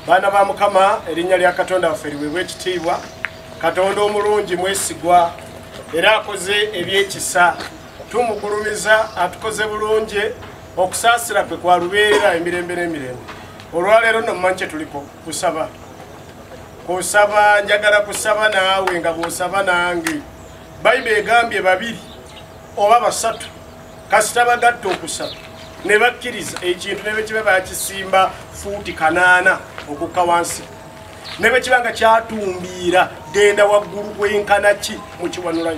Bana ba Mukama erinnya lya Katonda waffe liweebwe ekitiibwa. Katonda omulungi mwesigwa era akoze ebyekisa. Tumugulumiza atukoze bulungi okusaasira kwe kwa lubeerera emirembe n'emirembe. Olwaleero nno mmanyi tuliko kusaba. Kusaba njagala kusaba naawe nga bw'osaba nange. Bayibuli egambye babiri oba basatu kasita bagatta okusaba ne bakkiriza ekintu ne bwe kiba bakisimba fuuti 8 okukka wansi ne bwe kiba nga kyatumbiira genda waggulu gwenkana ki mu kiwanulayo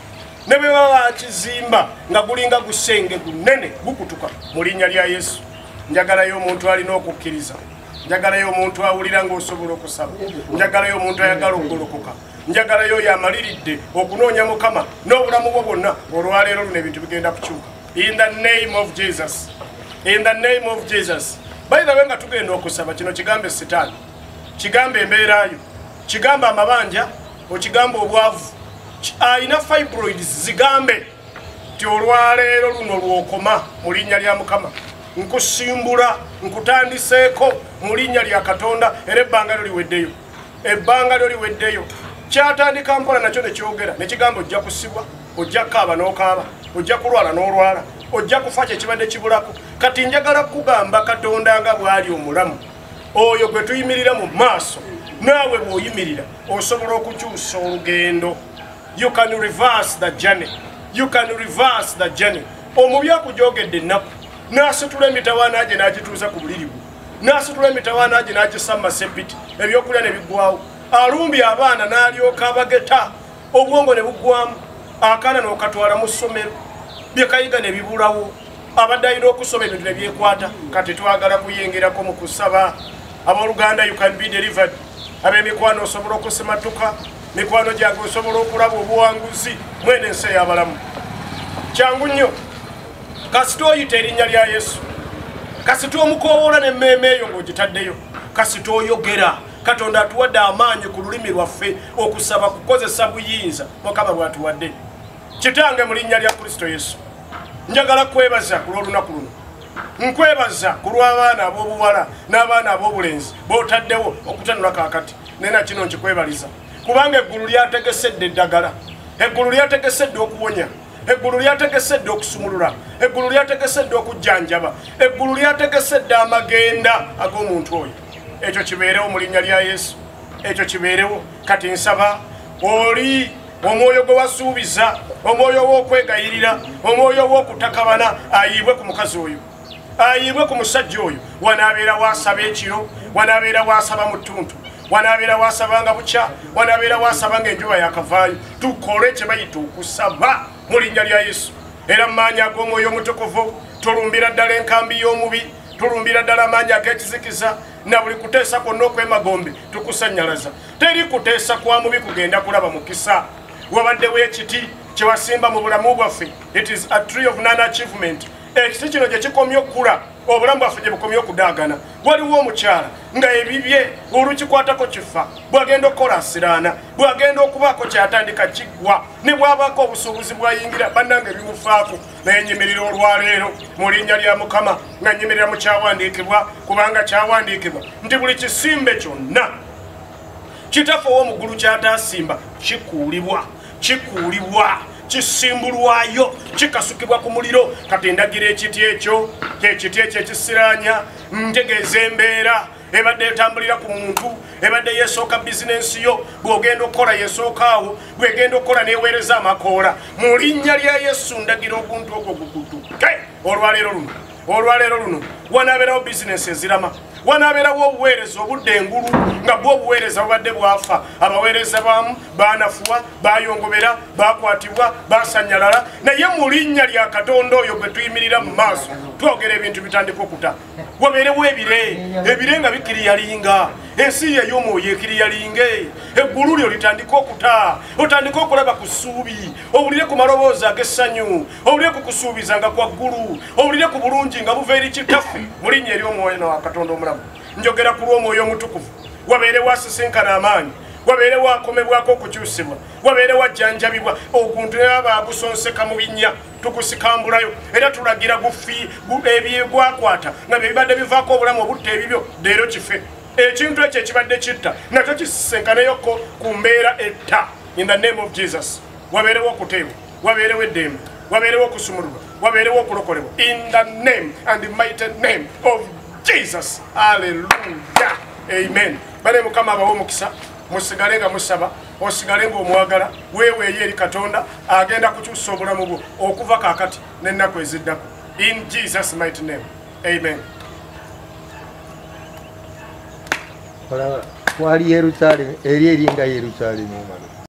ne bwe baba bakizimba nga gulinga gusenge gunene gukutuka mu linnya lya Yesu. Njagalayo omuntu alina okukkiriza. Njagalayo omuntu awulira ng'osobola okusaba. Njagalayo omuntu ayagala okugolokoka. Njagalayo yamaliridde okunoonya Mukama n'obulamu bwo bwonna. Olwaleero luno ebintu bigenda kukyuka. In the name of Jesus. In the name of Jesus. By the way nga tugenda okusaba kino kigambe Setaani. Kigambe embeerayo. Kigambe amabanja. Okigambe obwavu. Ayina fibroids zigambe. Ti olwaleero luno lwokoma mu linnya lya Mukama. Nkusimbula nkutandiseeko mu linnya lya Katonda era ebbanga lyo liweddeyo. Ebbanga lyo liweddeyo. Kyatandika mpola nakyo ne kyogera ne kigamba ojja kusibwa, ojja kaaba n'okaaba, ojja kulwala n'olwala, ojja kufa kye kibadde kibulako. Kati njagala kugamba Katonda nga bw'ali omulamu. Oyo gwe tuyimirira mu maaso naawe bw'oyimirira osobola okukyusa olugendo. You can reverse the journey. You can reverse the journey. Omubi akujogedde ennaku n'asitula emitawaana gye n'agituuza ku buliri bwe. N'asitula emitawaana gye n'agissa mu masepiti ebyokulya ne biggwawo. Alumbye abaana n'alyoka abageta obwongo ne buggwamu. Akaana n'okatwala mu ssomero bye kayiga ne bibulawo. Abadde alina okusoma ebintu ne byekwata. Kati twagala kuyingirako mu kusaba. Abooluganda, you can be delivered. Ab'emikwano osobola okusimatuka. Mikwano gyange osobola okulaba obuwanguzi mwene ensi ey'abalamu. Kyangu nnyo kasita oyita erinnya lya Yesu, kasita omukoowola n'emmeeme eyo ng'ogitaddeyo, kasita oyogera. Katonda atuwadde amaanyi ku lulimi lwaffe okusaba kukozesa buyinza Mukama bw'atuwadde. Kitange mu linnya lya Kristo Yesu, njagala kwebaza ku lw'olunaku luno. Nkwebaza ku lw'abaana ab'obuwala n'abaana ab'obulenzi b'otaddewo okutanula kaakati. Nena kino nkikwebaliza kubanga eggulu lyategesedde eddagala, eggulu lyategesedde okuwonya, eggulu lyategesedde okusumulula, eggulu lyategesedde okujjanjaba, eggulu lyategesedde amagenda ag'omuntu oyo. Ekyo kibeerewo mu linnya lya Yesu. Ekyo kibeerewo. Kati nsaba oli omwoyo gwe wasuubiza, omwoyo w'okwegayirira, omwoyo w'okutakabana ayiibwe ku mukazi oyo, ayiibwe ku musajja oyo. Wanaabeera wasaba ekiro, wanaabeera wasaba mu ttuntu, wanaabeera wasaba nga bukya, wanaabeera wasaba ng'enjuba yakavaayo. Tukole kye bayita okusaba mu linnya lya Yesu. Era mu maanyi ag'omwoyo omutukuvu tulumbira ddala enkambi y'omubi, tulumbira ddala amaanyi ag'ekizikiza na buli kuteesa kwonna okw'emagombe tukusannyalaza. Teri kuteesa kwa mubi kugenda kulaba mukisa. Wabaddewo ekiti kye wasimba mu bulamu bwaffe. It is a tree of non-achievement. Ekiti kino gye kikomye okukula obulamu bwaffe gye bukomye okudaagana. Waliwo omukyala nga ebibye olukikwatako kifa, bw'agenda okukola asiraana, bw'agenda okubaako kyatandika kiggwa, ne bw'abaako obusuubuzi bw'ayingira bannange bimufaako. Naye nyimirira olwaleero mu linnya lya Mukama nga nyimirira mu kyawandiikibwa, kubanga kyawandiikibwa nti buli kisimbe kyonna Kitaffe ow'omuggulu ky'ataasimba kikuulibwa, kikuulibwa, kisimbulwayo, kikasukibwa ku muliro. Kati ndagira ekiti ekyo, ekiti ekyo ekisiraanya, ntegeeza embeera ebadde etambulira ku muntu, ebadde yeesooka bizinensi yo, bw'ogenda okukola yeesookaawo, bw'egenda okukola neeweereza amakoola. Mu linnya lya Yesu ndagira oguntu ogwo gugutuke. Olwaleero luno wanaabeerawo bizinensi ezirama, wanaabeerawo obuweereza obudde engulu nga bwo obuweereza bubadde bwafa. Abaweereza baamu baanafuwa, baayongobera, baakwatibwa, baasanyalala. Naye mu linnya lya Katonda oyo gwe tuyimirira mu maaso twogera ebintu bitandika okuta. Wabeerewo ebire nga bikiriyalinga, ensi ey'omwoyo ekiriyalinge, eggulu lyo litandika okuta, otandika okulaba ku ssuubi, owulire ku maloboozi ag'essanyu, owulire ku kusuubiza nga kwa ggulu, owulire ku bulungi nga buva eri Kitaffe mu linnya ery'omwoyo wa Katonda omulamu. Njogera ku lw'omwoyo omutukuvu. Wabeerewo asisinkana amaanyi, wabeerewo akomebwako okukyusibwa, wabeerewo ajjanjabibwa. Oguntu ne baba agusonseka mu binnya tugusikambulayo era tulagira gufi ebyegwakwata nga bye bibadde bivaako obulamu obutta ebibyo leero kife. ekintu ekyo ekibadde kitta nakyo kisisenkaneyoko ku mbeera etta. In the name of Jesus, wabeerewo okuteebwa, wabeerewo eddembe, wabeerewo okusumululwa, wabeerewo okulokolebwa. In the name and the mighty name of Jesus. Hallelujah. Amen. Bale Mukama abawe omukisa, musigale nga musaba, osigale ng'omwagala, weeweeyo eri Katonda agenda kukyusa obulamu bwo okuva kaakati n'ennaku eziddako. In Jesus' mighty name. Amen. Wali Yerusalemu, eri eringa Yerusalemu.